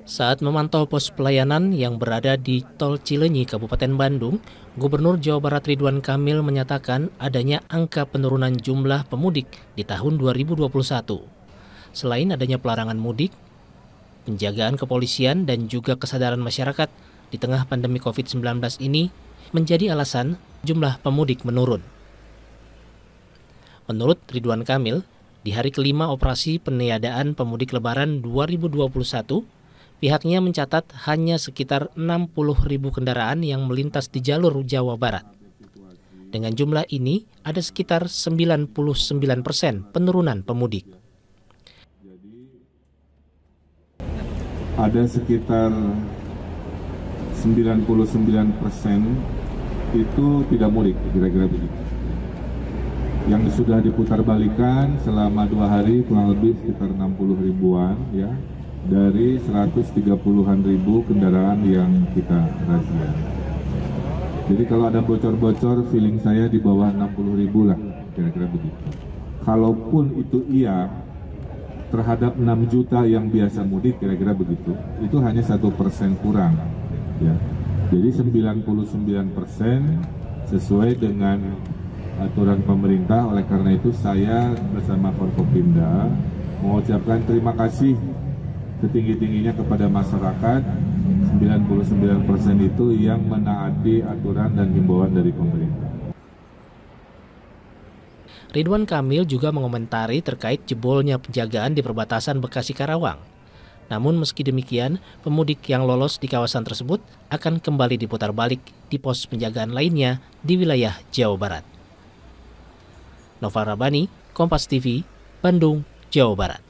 Saat memantau pos pelayanan yang berada di Tol Cileunyi, Kabupaten Bandung, Gubernur Jawa Barat Ridwan Kamil menyatakan adanya angka penurunan jumlah pemudik di tahun 2021. Selain adanya pelarangan mudik, penjagaan kepolisian dan juga kesadaran masyarakat di tengah pandemi COVID-19 ini menjadi alasan jumlah pemudik menurun. Menurut Ridwan Kamil, di hari kelima operasi peniadaan pemudik Lebaran 2021, pihaknya mencatat hanya sekitar 60.000 kendaraan yang melintas di jalur Jawa Barat. Dengan jumlah ini, ada sekitar 99% penurunan pemudik. Ada sekitar 99% itu tidak mudik, kira-kira begitu. Yang sudah diputarbalikkan selama 2 hari kurang lebih sekitar 60 ribuan ya. Dari 130-an ribu kendaraan yang kita razia. Jadi kalau ada bocor-bocor, feeling saya di bawah 60 ribu lah, kira-kira begitu. Kalaupun itu iya, terhadap 6 juta yang biasa mudik, kira-kira begitu, itu hanya 1% kurang. Ya. Jadi 99% sesuai dengan aturan pemerintah. Oleh karena itu saya bersama Forkopimda mengucapkan terima kasih setinggi-tingginya kepada masyarakat. 99% itu yang menaati aturan dan himbauan dari pemerintah. Ridwan Kamil juga mengomentari terkait jebolnya penjagaan di perbatasan Bekasi-Karawang. Namun meski demikian, pemudik yang lolos di kawasan tersebut akan kembali diputar balik di pos penjagaan lainnya di wilayah Jawa Barat. Nova Rabani, Kompas TV, Bandung, Jawa Barat.